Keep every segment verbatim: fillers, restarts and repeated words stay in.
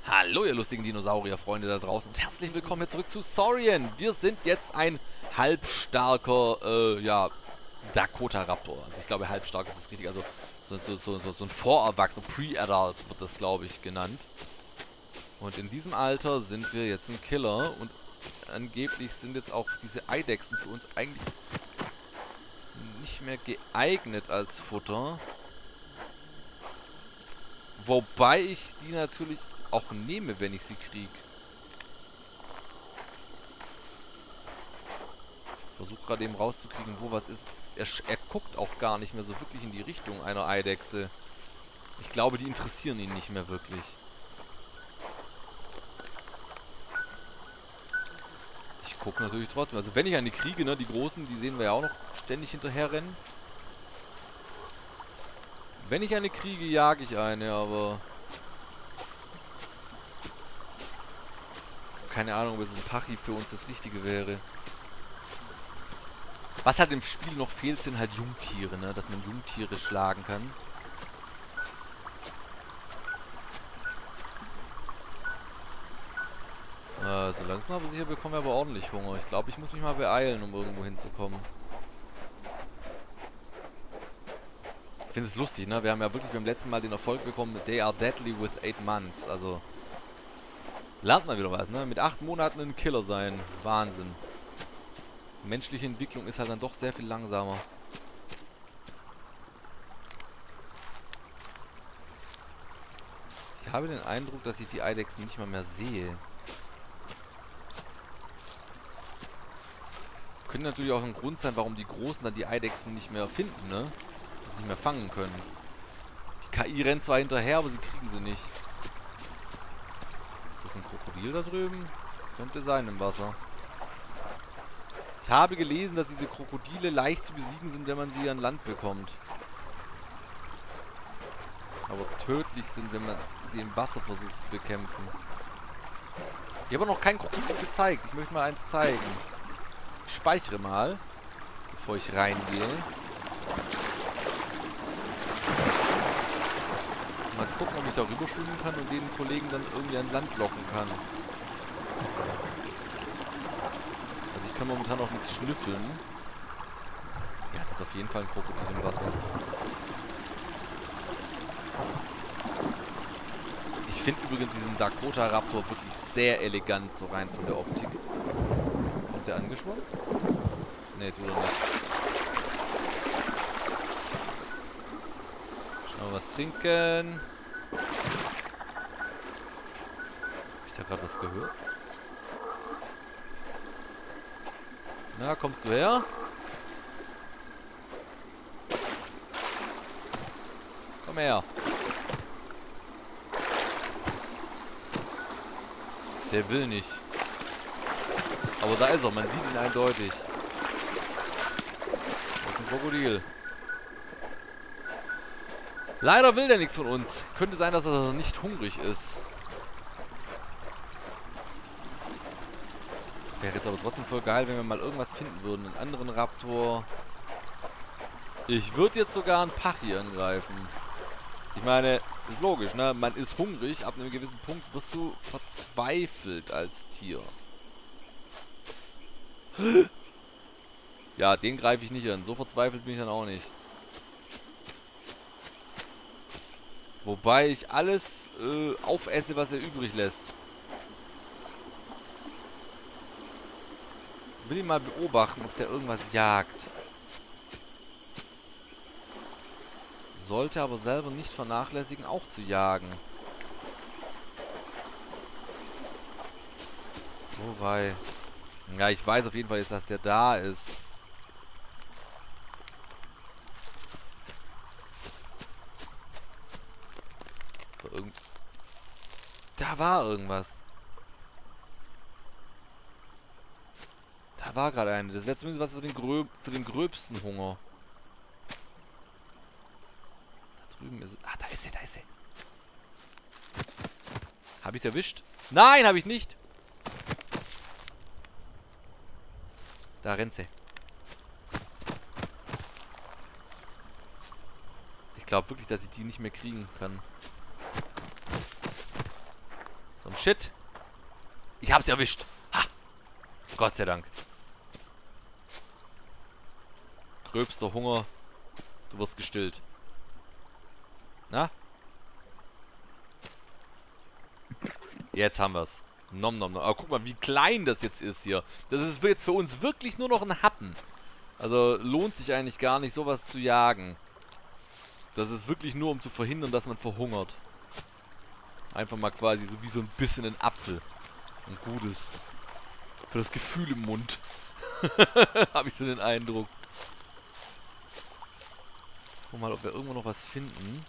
Hallo ihr lustigen Dinosaurier-Freunde da draußen und herzlich willkommen hier zurück zu Saurian. Wir sind jetzt ein halbstarker, äh, ja, Dakota-Raptor. Also ich glaube halbstark ist das richtig, also so, so, so, so, so ein Vorerwachsener, Pre-Adult wird das glaube ich genannt. Und in diesem Alter sind wir jetzt ein Killer und angeblich sind jetzt auch diese Eidechsen für uns eigentlich nicht mehr geeignet als Futter. Wobei ich die natürlich auch nehme, wenn ich sie kriege. Ich versuche gerade eben rauszukriegen, wo was ist. Er, er guckt auch gar nicht mehr so wirklich in die Richtung einer Eidechse. Ich glaube, die interessieren ihn nicht mehr wirklich. Ich gucke natürlich trotzdem. Also wenn ich eine kriege, ne, die großen, die sehen wir ja auch noch ständig hinterher rennen. Wenn ich eine kriege, jage ich eine, aber... keine Ahnung, ob es ein Pachi für uns das Richtige wäre. Was halt im Spiel noch fehlt, sind halt Jungtiere, ne? Dass man Jungtiere schlagen kann. Äh, so langsam aber sicher bekommen wir aber ordentlich Hunger. Ich glaube, ich muss mich mal beeilen, um irgendwo hinzukommen. Ich finde es lustig, ne? Wir haben ja wirklich beim letzten Mal den Erfolg bekommen, they are deadly with eight months. Also, lernt man wieder was, ne? Mit acht Monaten ein Killer sein. Wahnsinn. Menschliche Entwicklung ist halt dann doch sehr viel langsamer. Ich habe den Eindruck, dass ich die Eidechsen nicht mal mehr sehe. Könnte natürlich auch ein Grund sein, warum die Großen dann die Eidechsen nicht mehr finden, ne? Nicht mehr fangen können. Die K I rennt zwar hinterher, aber sie kriegen sie nicht. Ist das ein Krokodil da drüben? Könnte sein im Wasser. Ich habe gelesen, dass diese Krokodile leicht zu besiegen sind, wenn man sie an Land bekommt. Aber tödlich sind, wenn man sie im Wasser versucht zu bekämpfen. Ich habe noch kein Krokodil gezeigt. Ich möchte mal eins zeigen. Ich speichere mal, bevor ich reingehe. Mal gucken, ob ich da rüber schwimmen kann und den Kollegen dann irgendwie an Land locken kann. Also ich kann momentan auch nichts schnüffeln. Ja, das ist auf jeden Fall ein Krokodil im Wasser. Ich finde übrigens diesen Dakota Raptor wirklich sehr elegant, so rein von der Optik. Kommt der angeschwommen? Ne, tut er nicht. Schnell was trinken. Hab ich da gerade was gehört? Na, kommst du her? Komm her. Der will nicht. Aber da ist er, man sieht ihn eindeutig. Das ist ein Krokodil. Leider will der nichts von uns. Könnte sein, dass er nicht hungrig ist. Wäre jetzt aber trotzdem voll geil, wenn wir mal irgendwas finden würden. Einen anderen Raptor. Ich würde jetzt sogar einen Pachi angreifen. Ich meine, ist logisch, ne? Man ist hungrig. Ab einem gewissen Punkt wirst du verzweifelt als Tier. Ja, den greife ich nicht an. So verzweifelt bin ich dann auch nicht. Wobei ich alles äh, aufesse, was er übrig lässt. Ich will ihn mal beobachten, ob der irgendwas jagt. Sollte aber selber nicht vernachlässigen, auch zu jagen. Wobei... ja, ich weiß auf jeden Fall jetzt, dass der da ist. Irgend da war irgendwas. Da war gerade eine. Das wäre zumindest was für den, Gröb für den gröbsten Hunger. Da drüben ist... ah, da ist sie, da ist sie. Habe ich es erwischt? Nein, habe ich nicht. Da rennt sie. Ich glaube wirklich, dass ich die nicht mehr kriegen kann. Shit. Ich hab's erwischt. Ha! Gott sei Dank. Gröbster Hunger. Du wirst gestillt. Na? Jetzt haben wir's. Nom nom nom. Aber guck mal, wie klein das jetzt ist hier. Das ist jetzt für uns wirklich nur noch ein Happen. Also lohnt sich eigentlich gar nicht, sowas zu jagen. Das ist wirklich nur, um zu verhindern, dass man verhungert. Einfach mal quasi so wie so ein bisschen ein Apfel. Ein gutes. Für das Gefühl im Mund. Habe ich so den Eindruck. Guck mal, ob wir irgendwo noch was finden.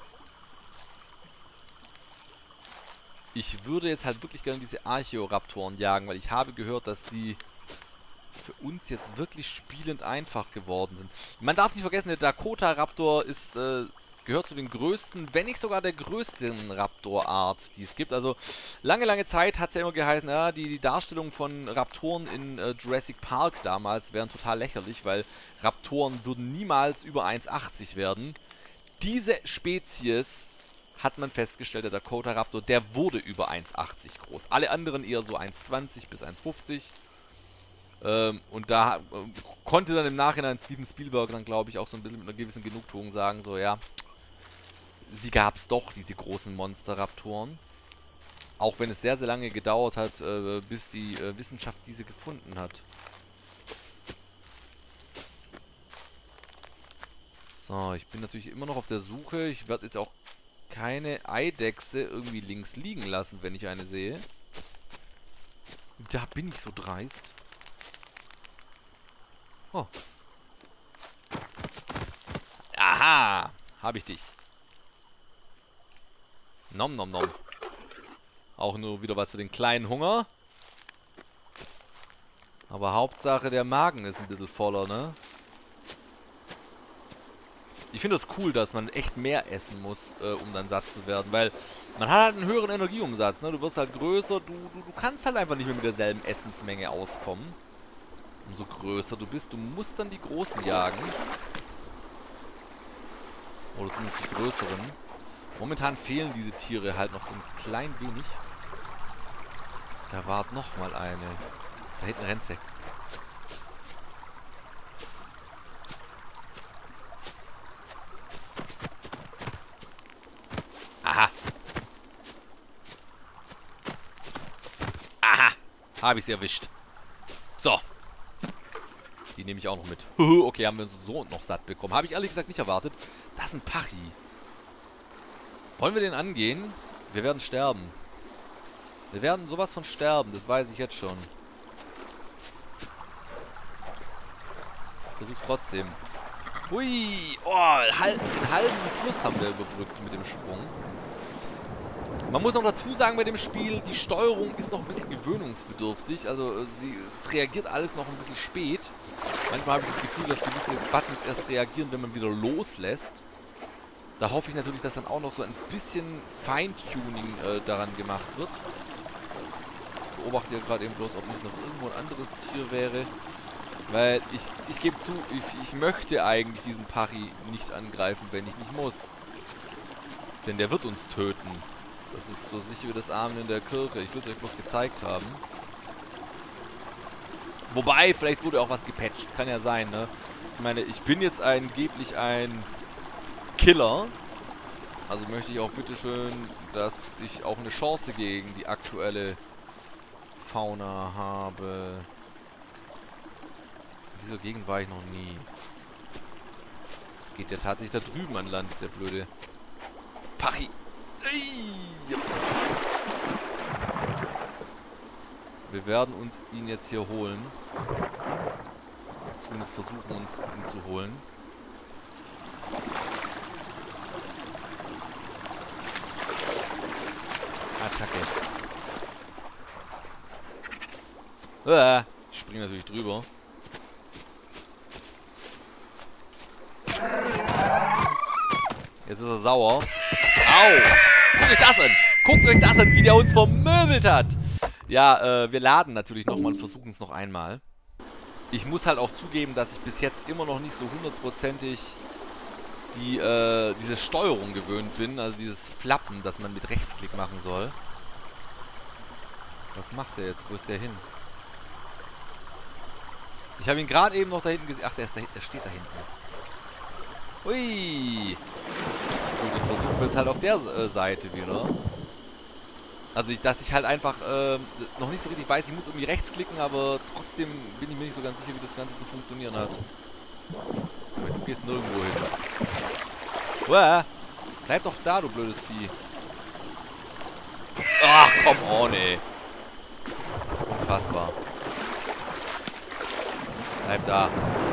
Ich würde jetzt halt wirklich gerne diese Archeoraptoren jagen, weil ich habe gehört, dass die für uns jetzt wirklich spielend einfach geworden sind. Man darf nicht vergessen, der Dakota-Raptor ist, äh, gehört zu den größten, wenn nicht sogar der größten Raptor-Art, die es gibt. Also lange, lange Zeit hat es ja immer geheißen, ja, die, die Darstellung von Raptoren in äh, Jurassic Park damals wären total lächerlich, weil Raptoren würden niemals über eins achtzig werden. Diese Spezies hat man festgestellt, der Dakota Raptor, der wurde über eins achtzig groß. Alle anderen eher so eins zwanzig bis eins fünfzig. Ähm, und da äh, konnte dann im Nachhinein Steven Spielberg dann, glaube ich, auch so ein bisschen mit einer gewissen Genugtuung sagen, so ja, sie gab es doch, diese großen Monster-Raptoren. Auch wenn es sehr, sehr lange gedauert hat, äh, bis die äh, Wissenschaft diese gefunden hat. So, ich bin natürlich immer noch auf der Suche. Ich werde jetzt auch keine Eidechse irgendwie links liegen lassen, wenn ich eine sehe. Da bin ich so dreist. Oh. Aha! Habe ich dich. Nom nom nom. Auch nur wieder was für den kleinen Hunger. Aber Hauptsache der Magen ist ein bisschen voller, ne? Ich finde das cool, dass man echt mehr essen muss, äh, um dann satt zu werden, weil man hat halt einen höheren Energieumsatz, ne? Du wirst halt größer, du, du, du kannst halt einfach nicht mehr mit derselben Essensmenge auskommen. Umso größer du bist, du musst dann die Großen jagen. Oder zumindest die Größeren. Momentan fehlen diese Tiere halt noch so ein klein wenig. Da war noch mal eine. Da hinten rennt sie. Aha. Aha. Habe ich sie erwischt. So. Die nehme ich auch noch mit. Okay, haben wir uns so noch satt bekommen. Habe ich ehrlich gesagt nicht erwartet. Das ist ein Pachi. Wollen wir den angehen? Wir werden sterben. Wir werden sowas von sterben. Das weiß ich jetzt schon. Versuch's trotzdem. Hui. Oh, einen halben Fluss haben wir überbrückt mit dem Sprung. Man muss noch dazu sagen bei dem Spiel, die Steuerung ist noch ein bisschen gewöhnungsbedürftig. Also sie, es reagiert alles noch ein bisschen spät. Manchmal habe ich das Gefühl, dass gewisse Buttons erst reagieren, wenn man wieder loslässt. Da hoffe ich natürlich, dass dann auch noch so ein bisschen Feintuning äh, daran gemacht wird. Ich beobachte hier gerade eben bloß, ob nicht noch irgendwo ein anderes Tier wäre. Weil ich, ich gebe zu, ich, ich möchte eigentlich diesen Pachi nicht angreifen, wenn ich nicht muss. Denn der wird uns töten. Das ist so sicher wie das Amen in der Kirche. Ich will es euch bloß gezeigt haben. Wobei, vielleicht wurde auch was gepatcht. Kann ja sein, ne? Ich meine, ich bin jetzt angeblich ein Killer. Also möchte ich auch bitteschön, dass ich auch eine Chance gegen die aktuelle Fauna habe. In dieser Gegend war ich noch nie. Es geht ja tatsächlich da drüben an Land, der blöde Pachi. Jups. Wir werden uns ihn jetzt hier holen. Zumindest versuchen uns ihn zu holen. Attacke. Ah, ich springe natürlich drüber. Jetzt ist er sauer. Au! Guckt euch das an! Guckt euch das an, wie der uns vermöbelt hat! Ja, äh, wir laden natürlich nochmal und versuchen es noch einmal. Ich muss halt auch zugeben, dass ich bis jetzt immer noch nicht so hundertprozentig die, äh, diese Steuerung gewöhnt bin. Also dieses Flappen, das man mit Rechtsklick machen soll. Was macht der jetzt? Wo ist der hin? Ich habe ihn gerade eben noch da hinten gesehen. Ach, der, ist da, der steht da hinten. Hui! Gut, dann versuchen wir es halt auf der äh, Seite wieder. Also, ich, dass ich halt einfach äh, noch nicht so richtig weiß. Ich muss irgendwie rechts klicken, aber trotzdem bin ich mir nicht so ganz sicher, wie das Ganze zu funktionieren hat. Aber du gehst nirgendwo hin. Uah! Bleib doch da, du blödes Vieh. Ach, komm on, ey. Unfassbar. Bleib da.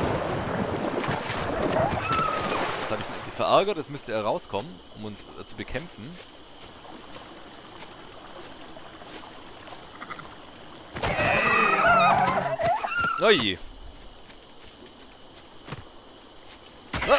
Jetzt habe ich ihn verärgert. Jetzt müsste er rauskommen, um uns äh, zu bekämpfen. Ui. Ah.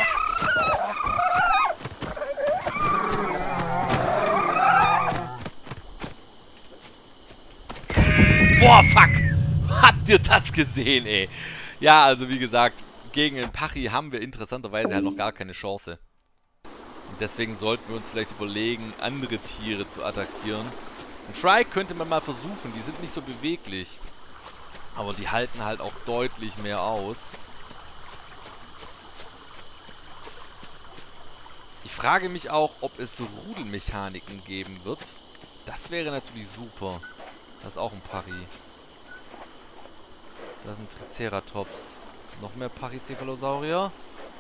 Boah, fuck! Habt ihr das gesehen, ey? Ja, also wie gesagt, gegen den Pachi haben wir interessanterweise halt noch gar keine Chance. Und deswegen sollten wir uns vielleicht überlegen, andere Tiere zu attackieren. Ein Shrike könnte man mal versuchen, die sind nicht so beweglich. Aber die halten halt auch deutlich mehr aus. Ich frage mich auch, ob es so Rudelmechaniken geben wird. Das wäre natürlich super. Das ist auch ein Pari. Das ist ein Triceratops. Noch mehr Pachycephalosaurier.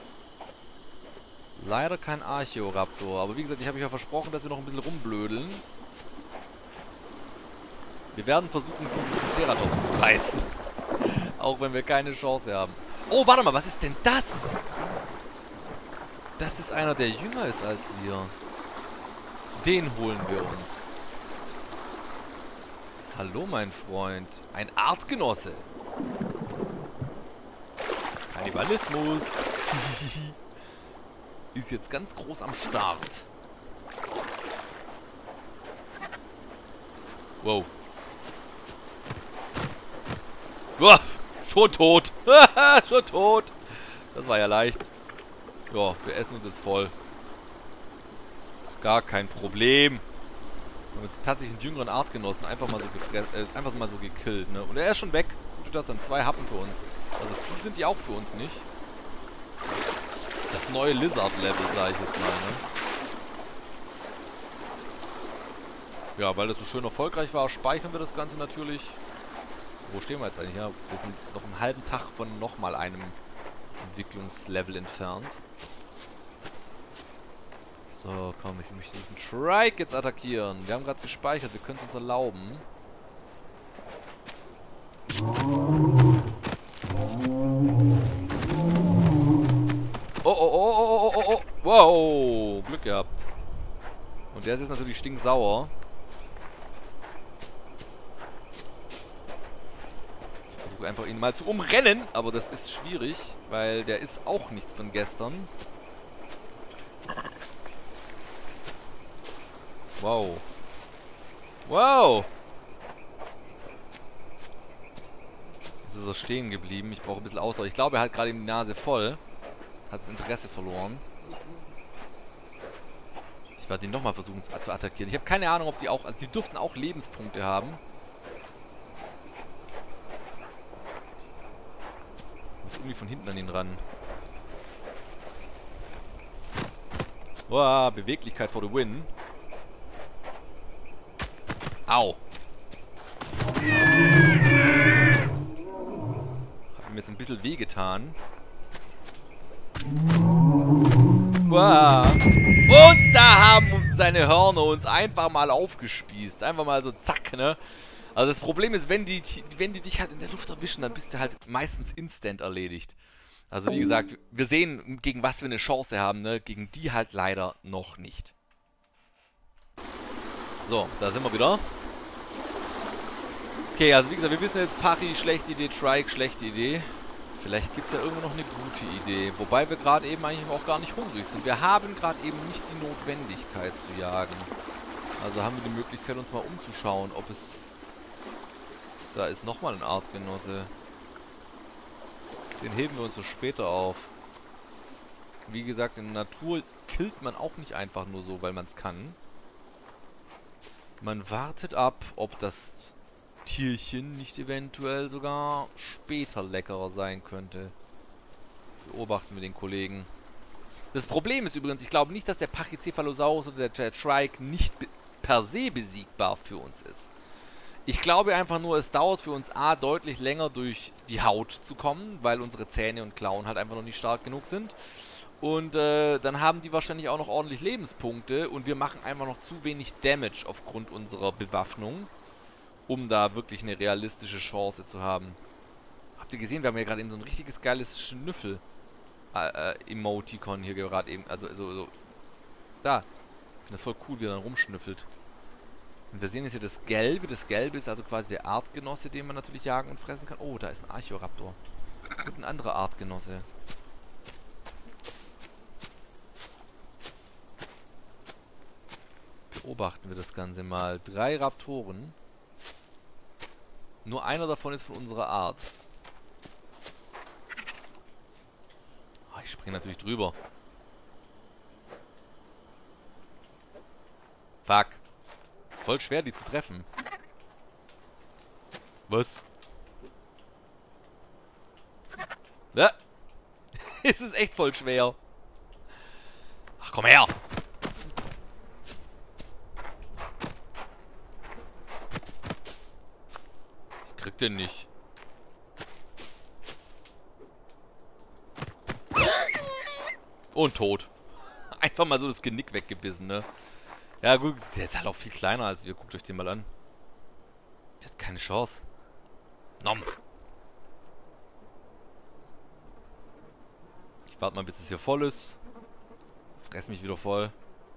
Leider kein Archaeoraptor. Aber wie gesagt, ich habe mich ja versprochen, dass wir noch ein bisschen rumblödeln. Wir werden versuchen, diesen Triceratops zu reißen. Auch wenn wir keine Chance haben. Oh, warte mal, was ist denn das? Das ist einer, der jünger ist als wir. Den holen wir uns. Hallo, mein Freund. Ein Artgenosse. Kannibalismus. Ist jetzt ganz groß am Start. Wow. Uah, schon tot. Schon tot. Das war ja leicht. Ja, wir essen uns jetzt voll. Gar kein Problem. Wir haben jetzt tatsächlich einen jüngeren Artgenossen einfach mal so gefressen, äh, einfach mal so gekillt, ne? Und er ist schon weg. Das sind zwei Happen für uns. Also viel sind die auch für uns nicht. Das neue Lizard-Level, sage ich jetzt mal, ne? Ja, weil das so schön erfolgreich war, speichern wir das Ganze natürlich. Wo stehen wir jetzt eigentlich? Ja, wir sind noch einen halben Tag von nochmal einem Entwicklungslevel entfernt. So, komm, ich möchte diesen Shrike jetzt attackieren. Wir haben gerade gespeichert, wir können es uns erlauben. Oh, oh, oh, oh, oh, oh, oh. Wow, Glück gehabt. Und der ist jetzt natürlich stinksauer. Ich versuche einfach ihn mal zu umrennen, aber das ist schwierig, weil der ist auch nicht von gestern. Wow. Wow. Jetzt ist er stehen geblieben. Ich brauche ein bisschen Ausdauer. Ich glaube, er hat gerade die Nase voll. Hat das Interesse verloren. Ich werde ihn nochmal versuchen zu attackieren. Ich habe keine Ahnung, ob die auch... Also die dürften auch Lebenspunkte haben. Ich muss irgendwie von hinten an ihn ran. Wow, Beweglichkeit for the win. Au. Hat mir jetzt ein bisschen wehgetan. Wow. Und da haben seine Hörner uns einfach mal aufgespießt. Einfach mal so zack, ne? Also das Problem ist, wenn die, wenn die dich halt in der Luft erwischen, dann bist du halt meistens instant erledigt. Also wie gesagt, wir sehen, gegen was wir eine Chance haben, ne? Gegen die halt leider noch nicht. So, da sind wir wieder. Okay, also wie gesagt, wir wissen jetzt, Pari, schlechte Idee, Trike, schlechte Idee. Vielleicht gibt es ja irgendwo noch eine gute Idee. Wobei wir gerade eben eigentlich auch gar nicht hungrig sind. Wir haben gerade eben nicht die Notwendigkeit zu jagen. Also haben wir die Möglichkeit, uns mal umzuschauen, ob es... Da ist nochmal ein Artgenosse. Den heben wir uns so später auf. Wie gesagt, in der Natur killt man auch nicht einfach nur so, weil man es kann. Man wartet ab, ob das Tierchen nicht eventuell sogar später leckerer sein könnte. Beobachten wir den Kollegen. Das Problem ist übrigens, ich glaube nicht, dass der Pachycephalosaurus oder der, der Trike nicht per se besiegbar für uns ist. Ich glaube einfach nur, es dauert für uns A deutlich länger durch die Haut zu kommen, weil unsere Zähne und Klauen halt einfach noch nicht stark genug sind. Und äh, dann haben die wahrscheinlich auch noch ordentlich Lebenspunkte und wir machen einfach noch zu wenig Damage aufgrund unserer Bewaffnung, um da wirklich eine realistische Chance zu haben. Habt ihr gesehen, wir haben ja gerade eben so ein richtiges geiles Schnüffel äh, äh, Emoticon hier gerade eben, also so, so, da. Ich finde das voll cool, wie er dann rumschnüffelt. Und wir sehen jetzt hier das Gelbe. Das Gelbe ist also quasi der Artgenosse, den man natürlich jagen und fressen kann. Oh, da ist ein Archoraptor. Und ein anderer Artgenosse. Beobachten wir das Ganze mal. Drei Raptoren. Nur einer davon ist von unserer Art. Oh, ich springe natürlich drüber. Fuck. Es ist voll schwer, die zu treffen. Was? Ja. Es ist echt voll schwer. Ach, komm her. Ich krieg den nicht. Und tot. Einfach mal so das Genick weggebissen, ne? Ja gut, der ist halt auch viel kleiner als wir. Guckt euch den mal an. Der hat keine Chance. Nom. Ich warte mal, bis es hier voll ist. Fress mich wieder voll.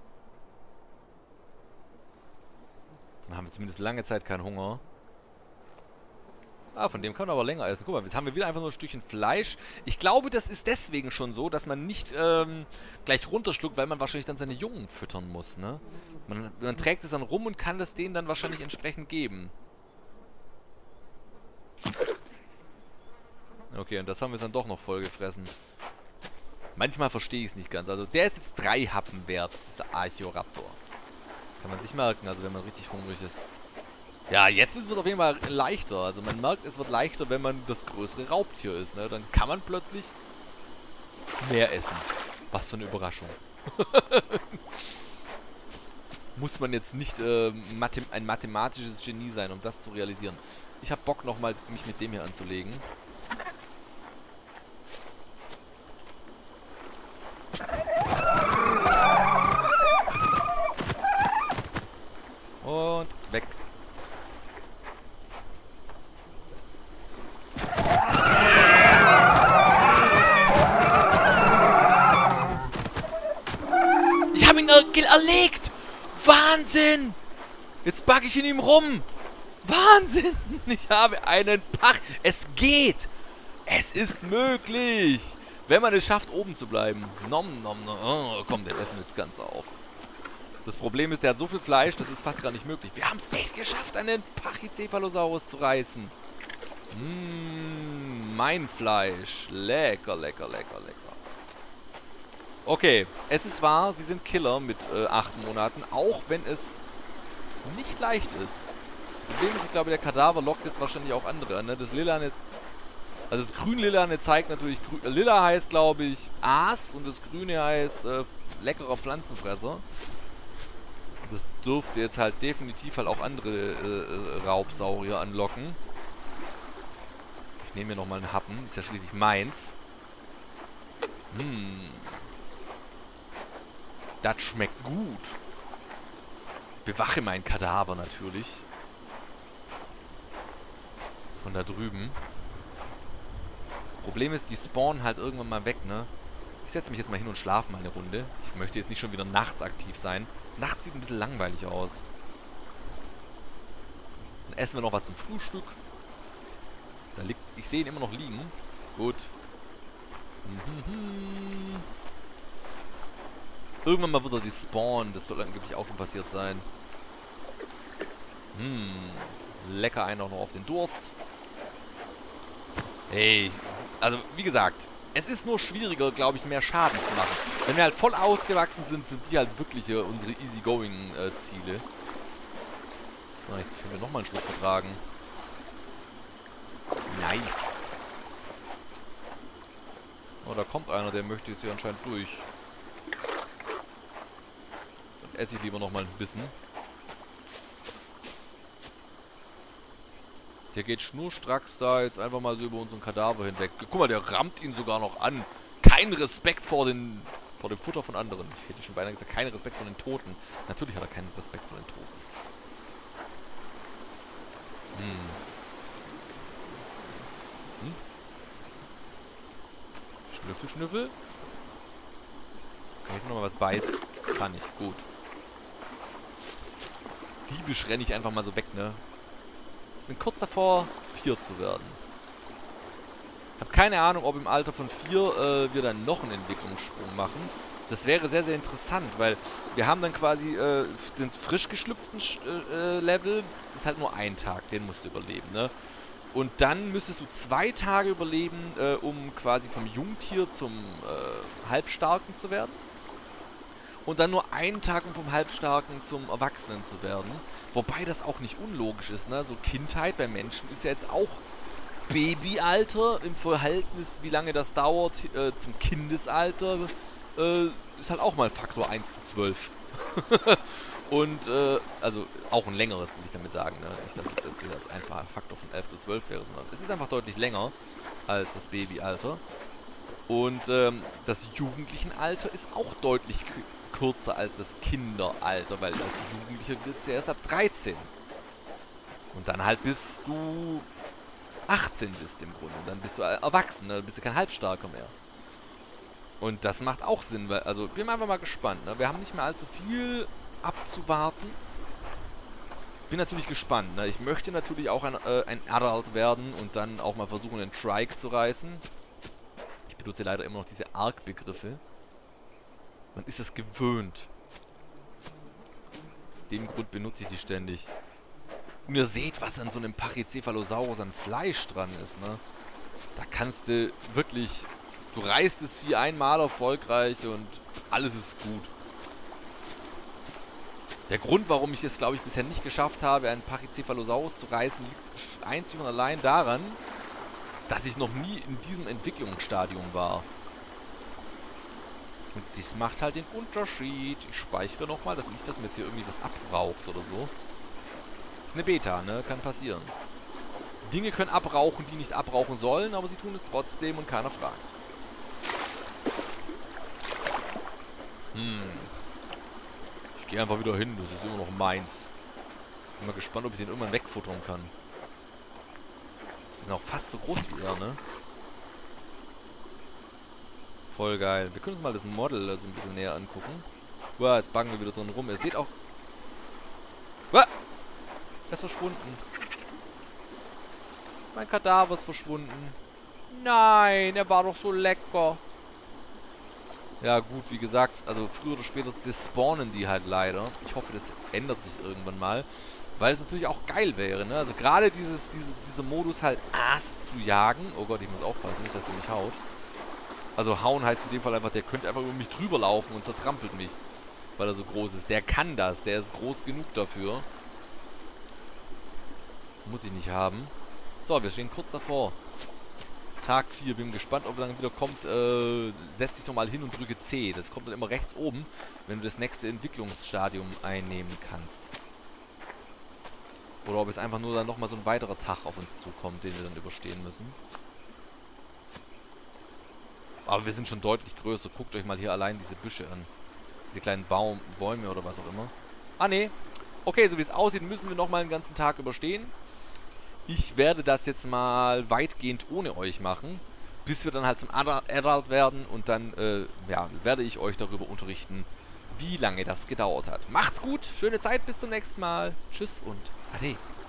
Dann haben wir zumindest lange Zeit keinen Hunger. Ah, von dem kann man aber länger essen. Guck mal, jetzt haben wir wieder einfach nur ein Stückchen Fleisch. Ich glaube, das ist deswegen schon so, dass man nicht ähm, gleich runterschluckt, weil man wahrscheinlich dann seine Jungen füttern muss, ne? Man, man trägt es dann rum und kann das denen dann wahrscheinlich entsprechend geben. Okay, und das haben wir dann doch noch voll gefressen. Manchmal verstehe ich es nicht ganz. Also der ist jetzt drei Happen wert, dieser Archoraptor. Kann man sich merken, also wenn man richtig hungrig ist. Ja, jetzt ist es auf jeden Fall leichter. Also man merkt, es wird leichter, wenn man das größere Raubtier ist, ne? Dann kann man plötzlich mehr essen. Was für eine Überraschung. Muss man jetzt nicht äh, Mathem- ein mathematisches Genie sein, um das zu realisieren. Ich habe Bock nochmal, mich mit dem hier anzulegen. Und weg. Ich habe ihn er erlegt! Wahnsinn! Jetzt backe ich in ihm rum! Wahnsinn! Ich habe einen Pach. Es geht! Es ist möglich! Wenn man es schafft, oben zu bleiben. Nom, nom, nom. Oh, komm, der essen jetzt ganz auf. Das Problem ist, der hat so viel Fleisch, das ist fast gar nicht möglich. Wir haben es echt geschafft, einen Pachycephalosaurus zu reißen. Mmh, mein Fleisch. Lecker, lecker, lecker, lecker. Okay, es ist wahr, sie sind Killer mit äh, acht Monaten, auch wenn es nicht leicht ist. Das Problem ist, ich glaube, der Kadaver lockt jetzt wahrscheinlich auch andere an. Ne? Das Lilane, also das Grün-Lilane zeigt natürlich, Grün, äh, Lila heißt, glaube ich, Aas und das Grüne heißt äh, leckerer Pflanzenfresser. Das dürfte jetzt halt definitiv halt auch andere äh, Raubsaurier anlocken. Ich nehme mir nochmal einen Happen, ist ja schließlich meins. Hm. Das schmeckt gut. Bewache meinen Kadaver natürlich. Von da drüben. Problem ist, die spawnen halt irgendwann mal weg, ne? Ich setze mich jetzt mal hin und schlafe mal eine Runde. Ich möchte jetzt nicht schon wieder nachts aktiv sein. Nachts sieht ein bisschen langweilig aus. Dann essen wir noch was zum Frühstück. Da liegt, ich sehe ihn immer noch liegen. Gut. Mhm. Irgendwann mal wird er despawnen. Das soll angeblich auch schon passiert sein. Hm. Lecker einen auch noch auf den Durst. Hey. Also, wie gesagt, es ist nur schwieriger, glaube ich, mehr Schaden zu machen. Wenn wir halt voll ausgewachsen sind, sind die halt wirklich äh, unsere easygoing-Ziele. Äh, ich kann mir nochmal einen Schluck vertragen. Nice. Oh, da kommt einer, der möchte jetzt hier anscheinend durch. Dann esse ich lieber noch mal ein bisschen. Der geht schnurstracks da jetzt einfach mal so über unseren Kadaver hinweg. Guck mal, der rammt ihn sogar noch an. Kein Respekt vor den vor dem Futter von anderen. Ich hätte schon beinahe gesagt, kein Respekt vor den Toten. Natürlich hat er keinen Respekt vor den Toten. Hm. Hm? Schnüffel, Schnüffel. Kann ich noch mal was beißen? Kann ich, gut. Diebisch renne ich einfach mal so weg, ne? Wir sind kurz davor, vier zu werden. Ich habe keine Ahnung, ob im Alter von vier äh, wir dann noch einen Entwicklungssprung machen. Das wäre sehr, sehr interessant, weil wir haben dann quasi äh, den frisch geschlüpften äh, Level, ist halt nur ein Tag, den musst du überleben, ne? Und dann müsstest du zwei Tage überleben, äh, um quasi vom Jungtier zum äh, Halbstarken zu werden. Und dann nur einen Tag, um vom Halbstarken zum Erwachsenen zu werden. Wobei das auch nicht unlogisch ist, ne? So Kindheit bei Menschen ist ja jetzt auch Babyalter im Verhältnis, wie lange das dauert, äh, zum Kindesalter, äh, ist halt auch mal Faktor eins zu zwölf. Und, äh, also auch ein längeres, will ich damit sagen, ne? Nicht, dass es das hier einfach ein Faktor von elf zu zwölf wäre, sondern es ist einfach deutlich länger als das Babyalter. Und, ähm, das Jugendlichenalter ist auch deutlich kürzer als das Kinderalter, weil als Jugendlicher willst du ja erst ab dreizehn. Und dann halt bis du achtzehn bist im Grunde. Und dann bist du erwachsen, dann bist du kein Halbstarker mehr. Und das macht auch Sinn, weil, also, bin einfach mal gespannt, ne? Wir haben nicht mehr allzu viel abzuwarten. Bin natürlich gespannt, ne? Ich möchte natürlich auch ein, äh, ein Adult werden und dann auch mal versuchen, einen Trike zu reißen. Ich benutze leider immer noch diese Arc-Begriffe. Man ist es gewöhnt. Aus dem Grund benutze ich die ständig. Und ihr seht, was an so einem Pachycephalosaurus an Fleisch dran ist, ne? Da kannst du wirklich... Du reißt das Vieh einmal erfolgreich und alles ist gut. Der Grund, warum ich es, glaube ich, bisher nicht geschafft habe, einen Pachycephalosaurus zu reißen, liegt einzig und allein daran, dass ich noch nie in diesem Entwicklungsstadium war. Und das macht halt den Unterschied. Ich speichere nochmal, dass nicht, dass mir jetzt hier irgendwie was abraucht oder so. Das ist eine Beta, ne? Kann passieren. Dinge können abrauchen, die nicht abrauchen sollen, aber sie tun es trotzdem und keiner fragt. Hm. Ich gehe einfach wieder hin, das ist immer noch meins. Bin mal gespannt, ob ich den irgendwann wegfuttern kann. Die sind auch fast so groß wie er, ne? Voll geil. Wir können uns mal das Model also ein bisschen näher angucken. Uah, jetzt bangen wir wieder drin rum. Ihr seht auch... Uah! Er ist verschwunden. Mein Kadaver ist verschwunden. Nein, er war doch so lecker. Ja gut, wie gesagt, also früher oder später despawnen die halt leider. Ich hoffe, das ändert sich irgendwann mal. Weil es natürlich auch geil wäre, ne? Also gerade dieses, diese, dieser Modus halt Aas zu jagen. Oh Gott, ich muss aufpassen, nicht, dass er mich haut. Also hauen heißt in dem Fall einfach, der könnte einfach über mich drüber laufen und zertrampelt mich. Weil er so groß ist. Der kann das, der ist groß genug dafür. Muss ich nicht haben. So, wir stehen kurz davor. Tag vier, bin gespannt, ob er dann wieder kommt. Äh, setz dich nochmal hin und drücke C. Das kommt dann immer rechts oben, wenn du das nächste Entwicklungsstadium einnehmen kannst. Oder ob es einfach nur dann nochmal so ein weiterer Tag auf uns zukommt, den wir dann überstehen müssen. Aber wir sind schon deutlich größer. Guckt euch mal hier allein diese Büsche an. Diese kleinen Baum, Bäume oder was auch immer. Ah, nee. Okay, so wie es aussieht, müssen wir nochmal einen ganzen Tag überstehen. Ich werde das jetzt mal weitgehend ohne euch machen, bis wir dann halt zum Adult werden und dann äh, ja, werde ich euch darüber unterrichten, wie lange das gedauert hat. Macht's gut, schöne Zeit, bis zum nächsten Mal. Tschüss und Ade.